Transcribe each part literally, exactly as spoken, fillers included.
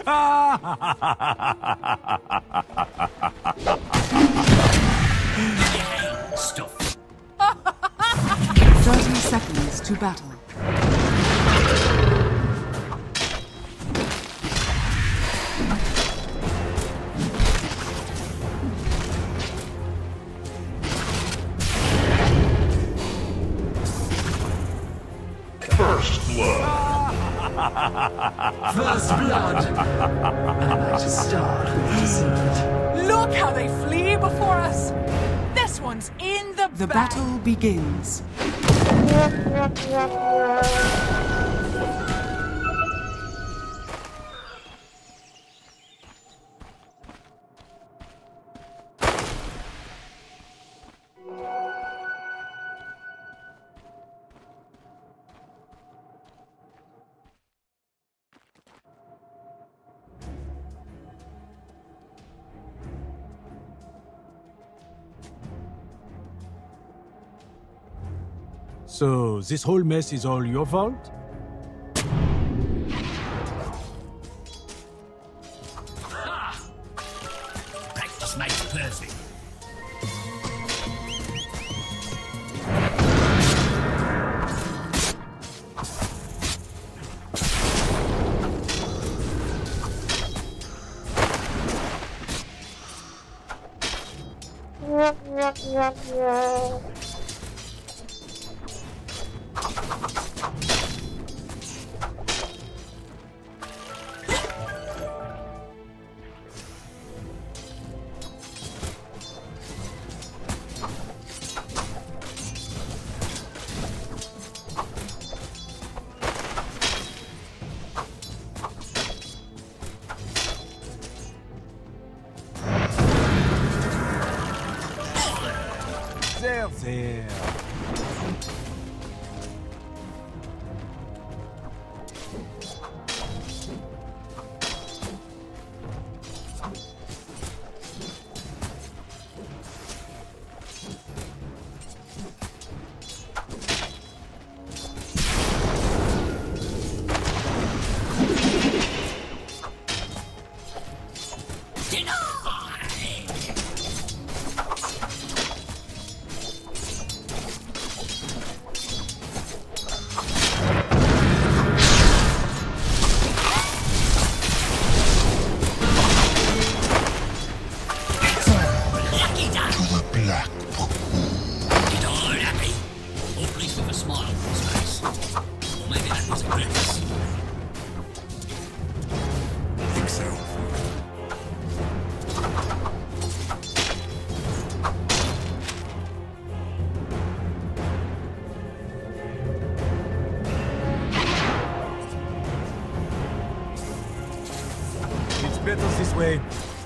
Stuff. Thirty seconds to battle. First blood. First blood. And I to start with dessert. Look how they flee before us. This one's in the The bag. battle begins. So, this whole mess is all your fault? Practice makes perfect. There, there. Black. Get all happy. Or pleased with a smile on his face. Or maybe that was a grimace. Think so. It's better this way.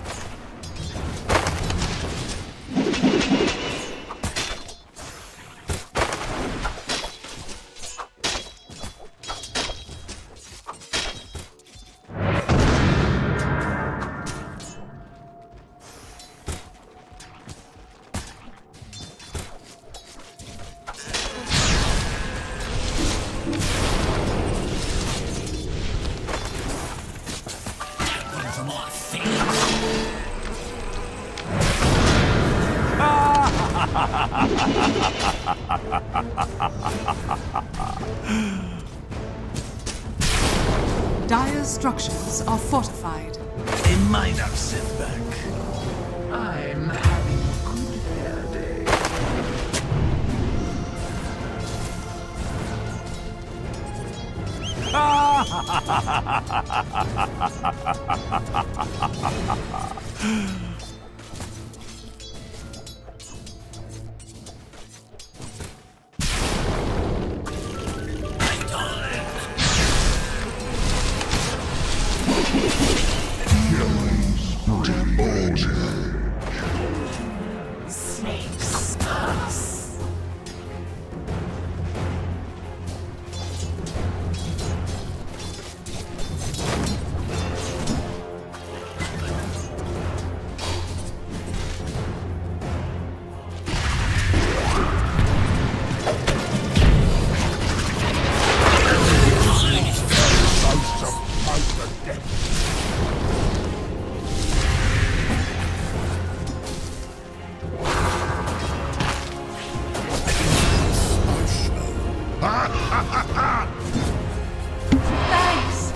Run for my face. Dire's structures are fortified. A minor setback. I'm having a good hair day. Killing spree. Snakes. Us. Thanks.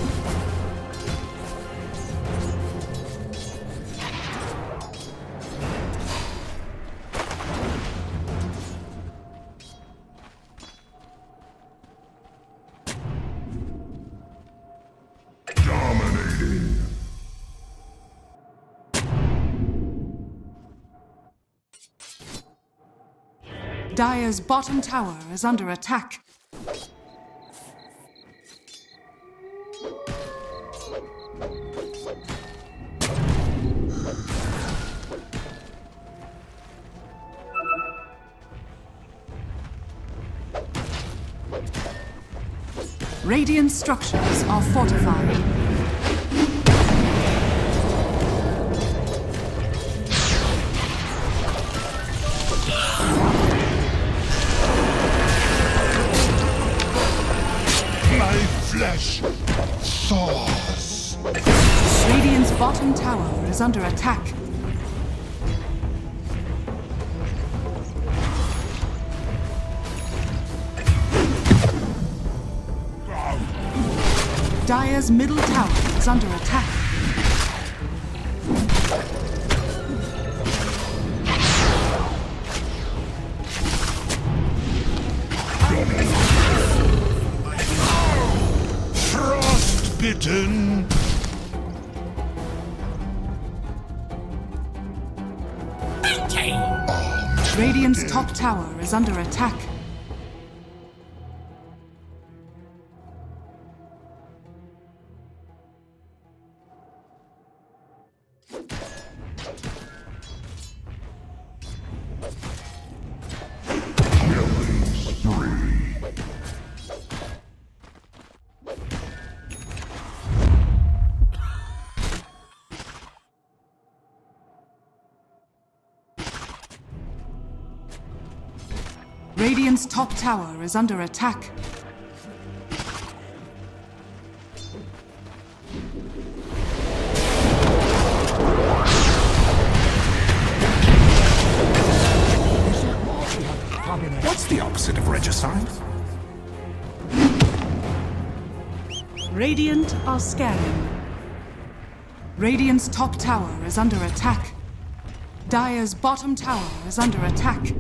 Dominating. Dire's bottom tower is under attack. Radiant structures are fortified. My flesh thaws. Radiant's bottom tower is under attack. Dire's middle tower is under attack. Frostbitten. Radiant's top tower is under attack. Killing spree. Radiant's top tower is under attack. What's the opposite of regicide? Radiant are scanning. Radiant's top tower is under attack. Dire's bottom tower is under attack.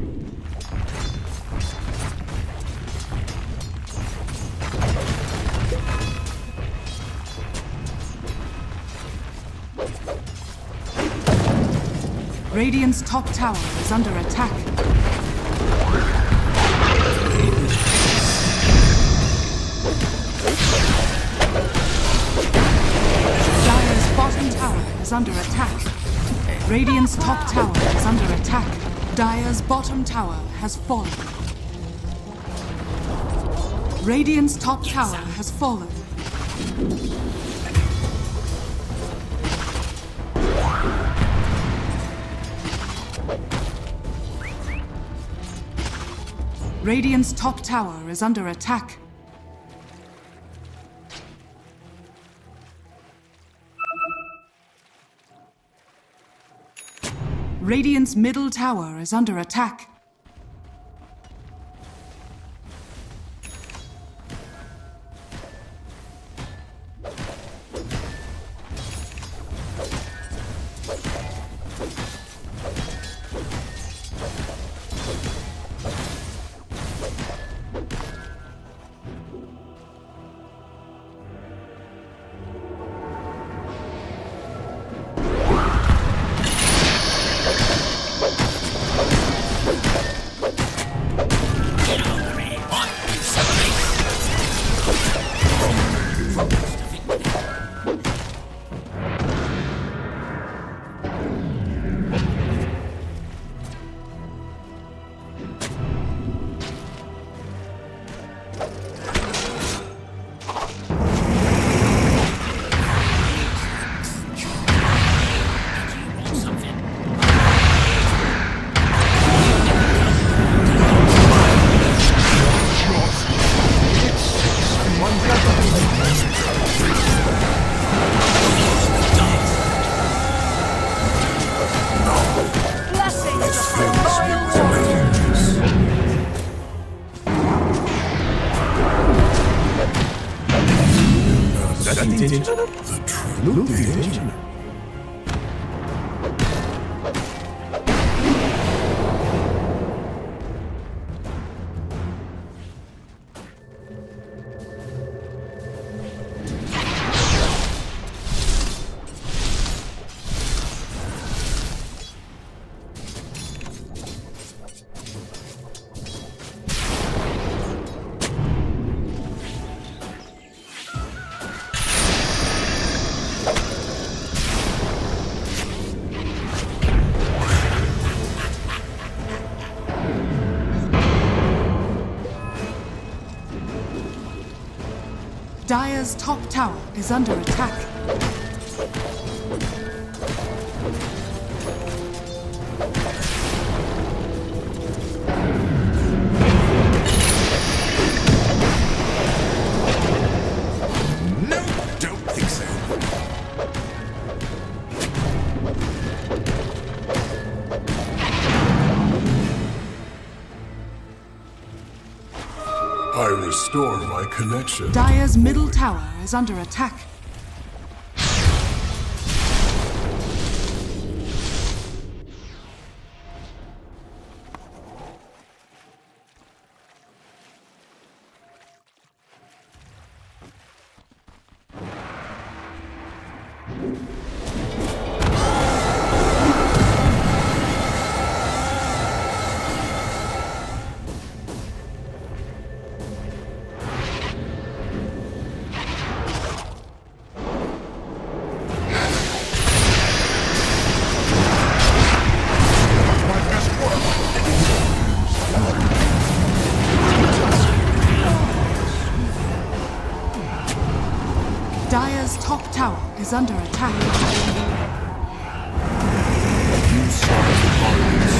Radiant's top tower is under attack. Dire's bottom tower is under attack. Radiant's top tower is under attack. Dire's bottom tower has fallen. Radiant's top tower has fallen. Radiant's top tower is under attack. Radiant's middle tower is under attack. That's intentional. The truth is intentional. Dire's top tower is under attack. No, don't think so. I restore my connection. Dire's middle tower is under attack. Dire's top tower is under attack. You started violence.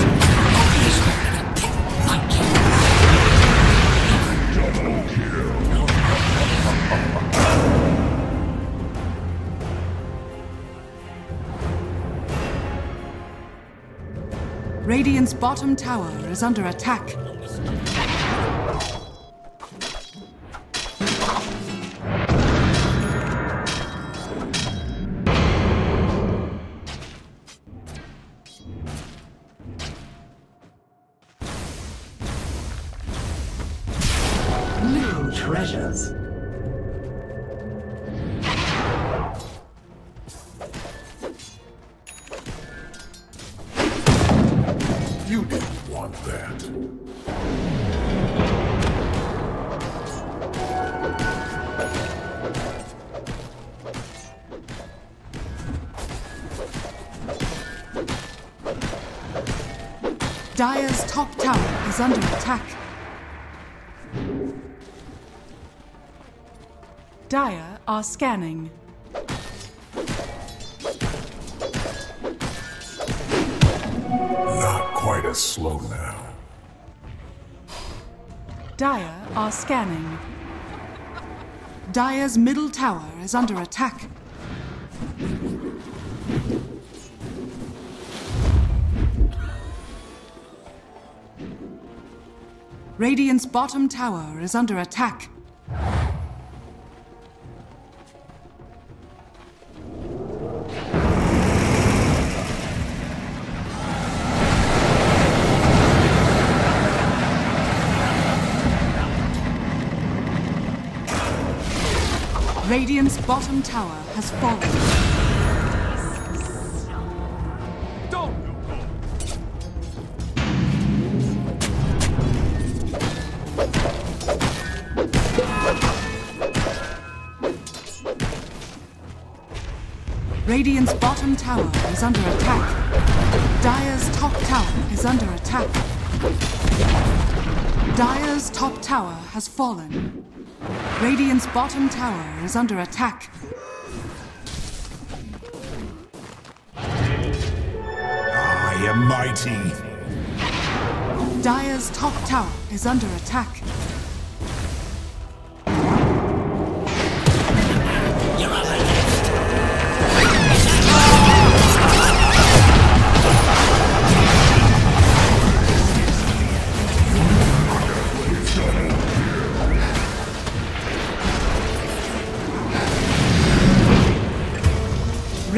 Radiant's bottom tower is under attack. Little treasures. You didn't want that. Dire's top tower is under attack. Dire are scanning. Not quite as slow now. Dire are scanning. Dire's middle tower is under attack. Radiant's bottom tower is under attack. Radiant's bottom tower has fallen. Radiant's bottom tower is under attack. Dire's top tower is under attack. Dire's top tower has fallen. Radiant's bottom tower is under attack. I am mighty. Dire's top tower is under attack.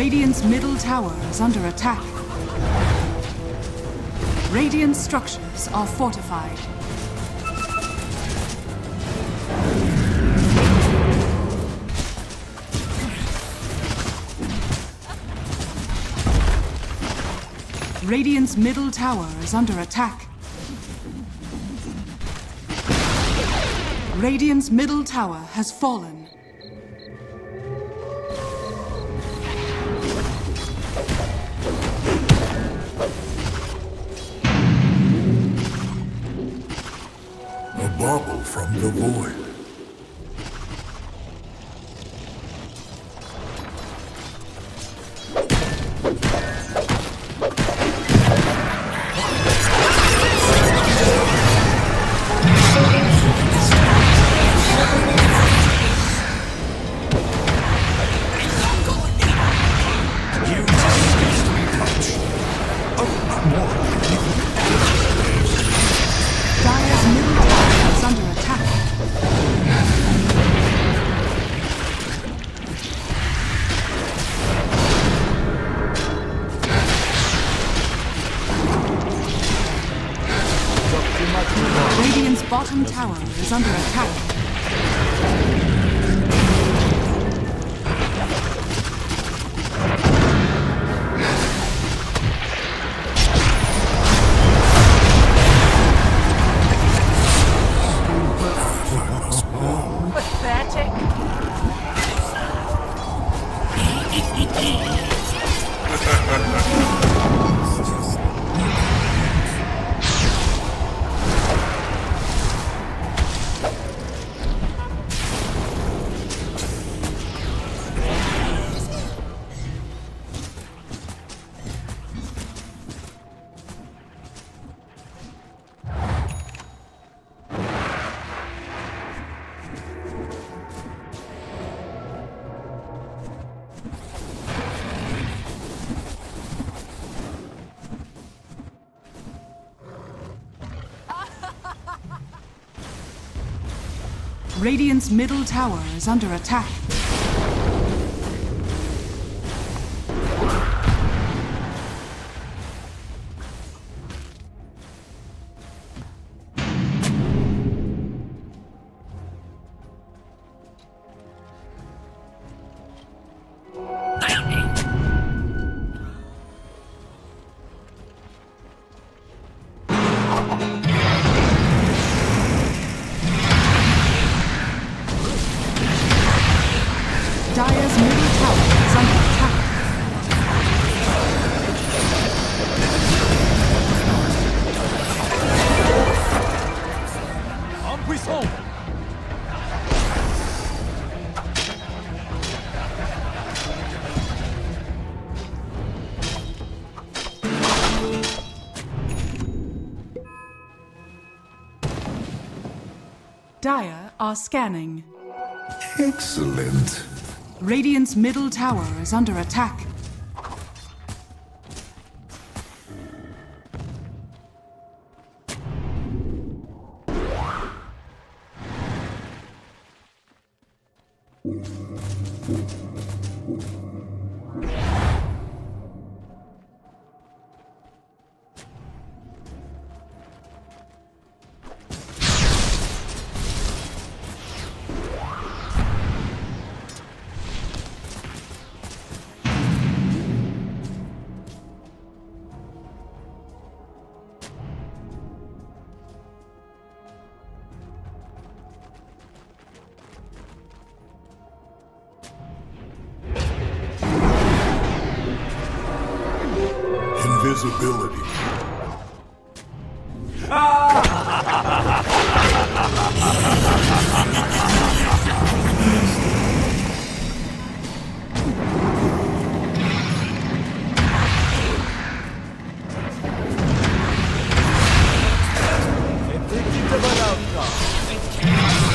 Radiant's middle tower is under attack. Radiant structures are fortified. Radiant's middle tower is under attack. Radiant's middle tower has fallen. A bauble from the void. Radiant's bottom tower is under attack. Pathetic. Radiant's middle tower is under attack. Dire's middle tower is under attack. En puissance! Dire are scanning. Excellent. Radiant's middle tower is under attack. Invisibility. Predictable outcome.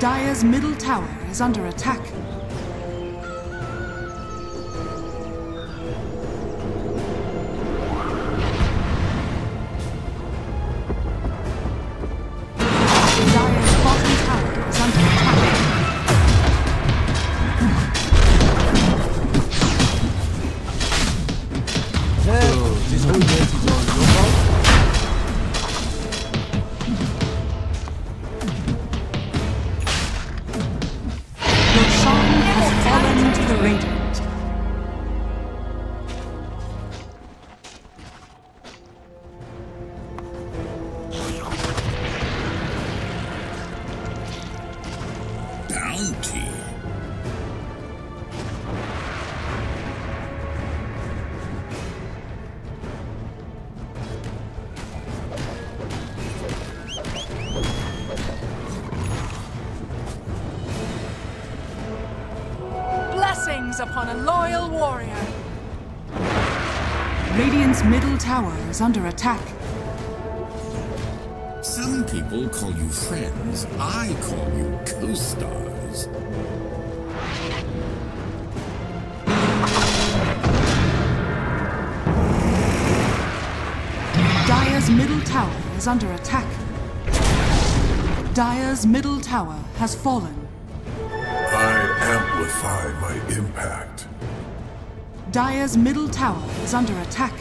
Dire's middle tower is under attack. Dire's bottom tower is under attack. So, this whole mess is all your fault? Roshan has fallen to the Radiant. Bounty. Blessings upon a loyal warrior. Radiant's middle tower is under attack. Some people call you friends. I call you co-stars. Dire's middle tower is under attack. Dire's middle tower has fallen. I amplify my impact. Dire's middle tower is under attack.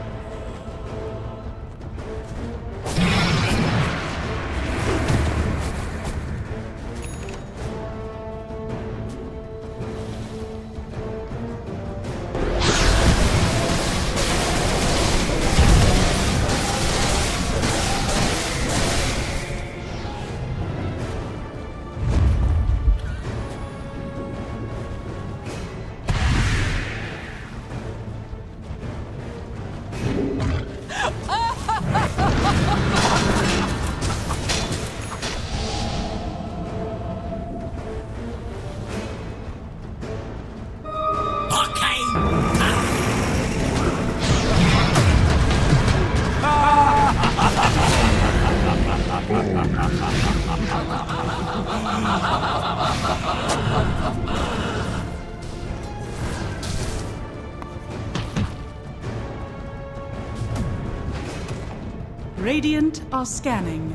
Radiant are scanning.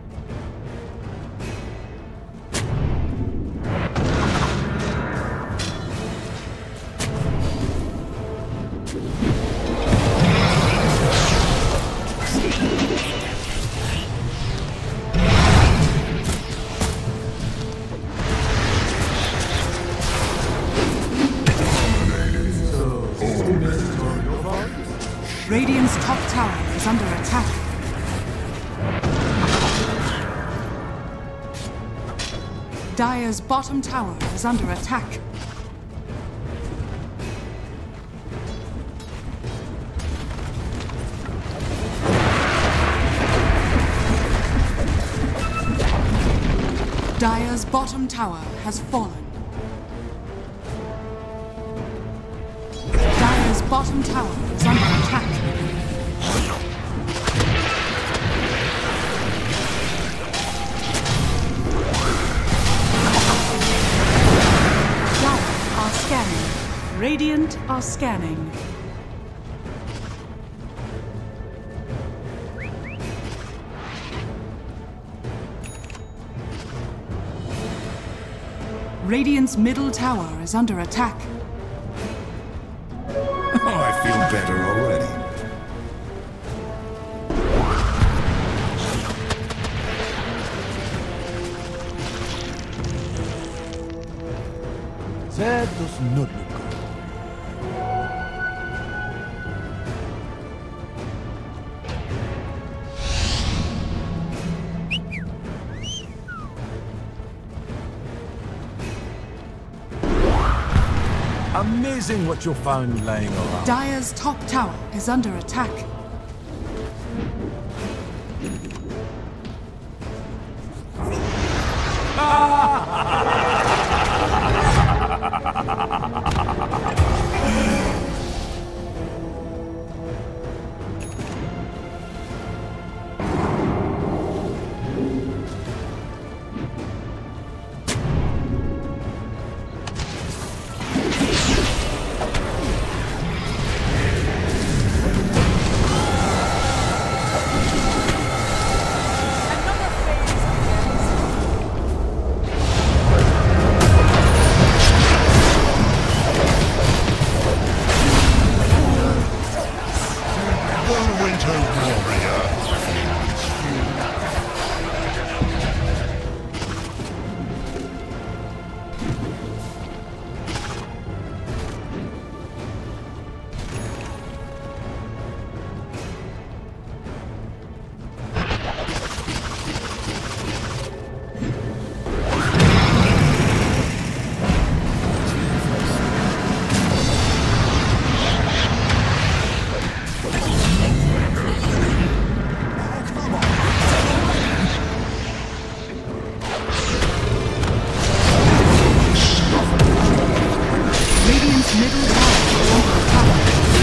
Radiant's top tower is under attack. Dire's bottom tower is under attack. Dire's bottom tower has fallen. Dire's bottom tower is under attack. Dire are scanning. Radiant are scanning. Radiant's middle tower is under attack. Oh, I feel better already. That does not look good. Amazing what you found lying around. Dire's top tower is under attack. middle tower is under attack.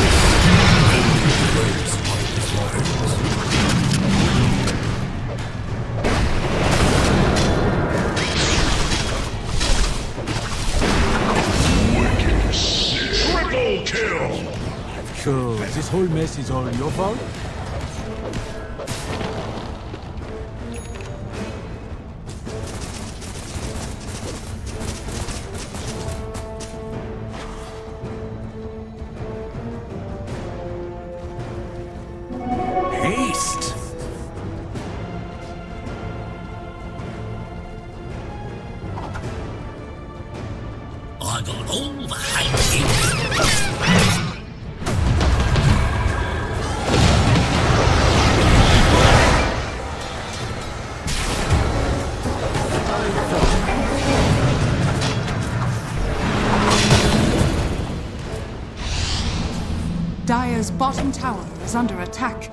Triple kill! So, this whole mess is all your fault? Haste! I got all the hate in me. Dire's bottom tower is under attack.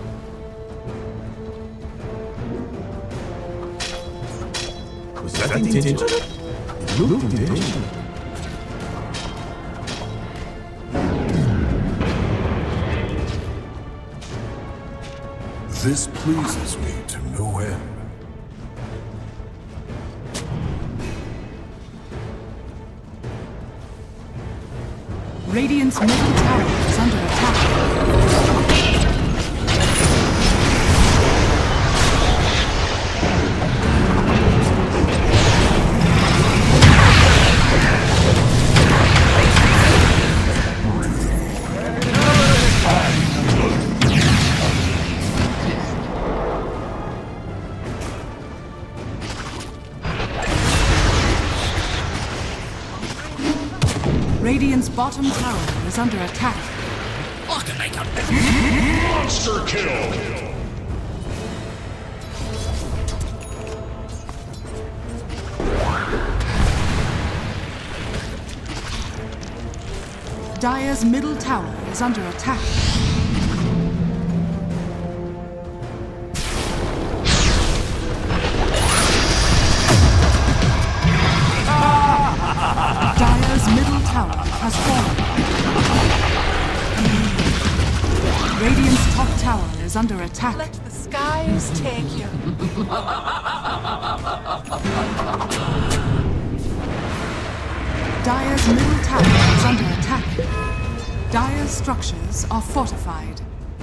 Was that intentional? It looked intentional. This pleases me to no end. Radiant's middle tower is under attack. Radiant's bottom tower is under attack. I can make a Monster kill! Dire's middle tower is under attack. Dire's middle tower has fallen. Radiant's top tower is under attack. Let the skies take you. Dire's middle tower is under attack. Dire's structures are fortified.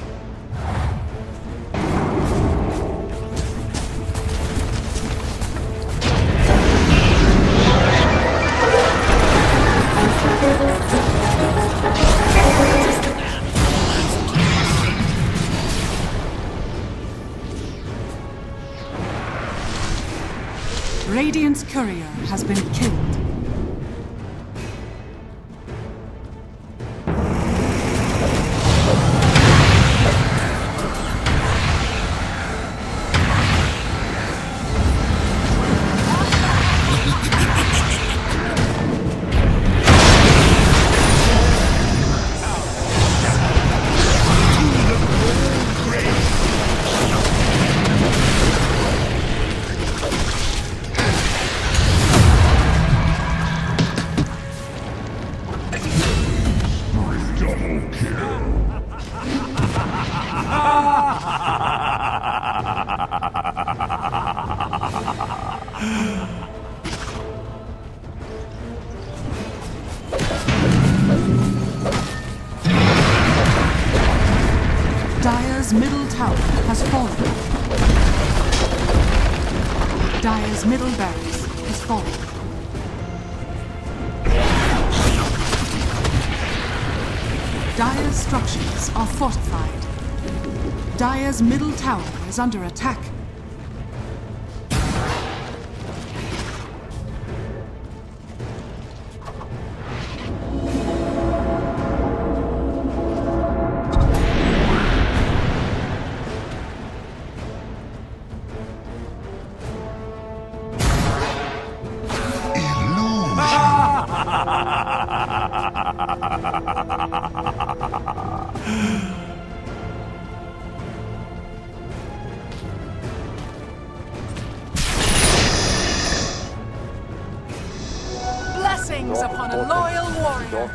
Radiant's courier has been killed. Dire's middle tower has fallen. Dire's middle barracks has fallen. Dire's structures are fortified. Dire's middle tower is under attack. Blessings Blessings upon a loyal warrior.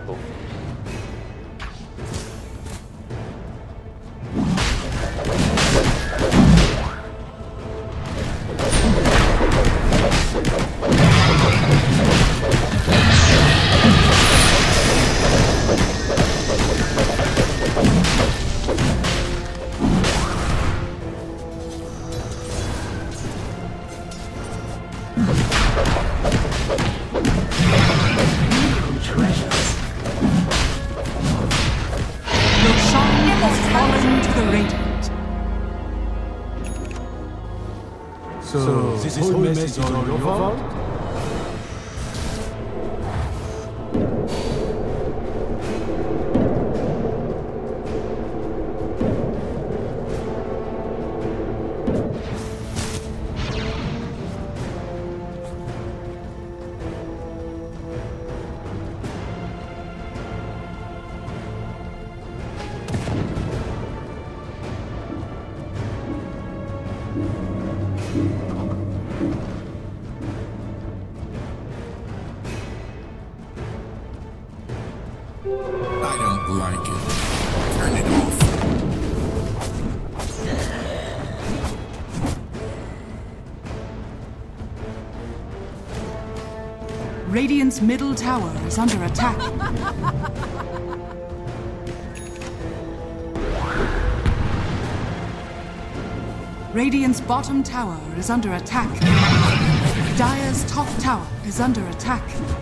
So, this whole mess is all your fault? I don't like it. Turn it off. Radiant's middle tower is under attack. Radiant's bottom tower is under attack. Dire's top tower is under attack.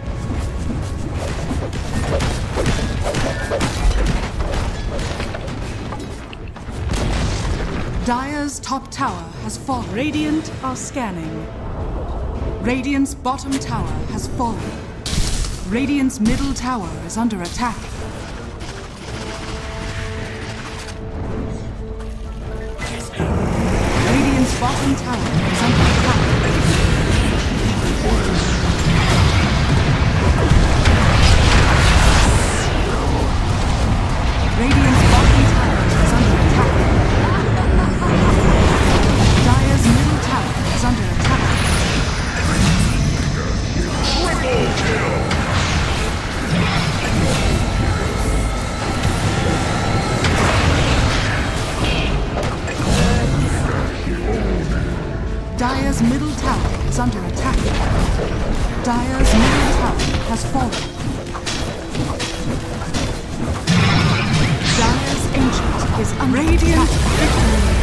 Dire's top tower has fallen. Radiant are scanning. Radiant's bottom tower has fallen. Radiant's middle tower is under attack. Radiant's bottom tower is under attack. Radiant's bottom tower is under attack. Dire's middle tower is under attack. Triple kill! Dire's middle tower is under attack. Dire's middle tower has fallen. Dire's ancient is under radiant victory.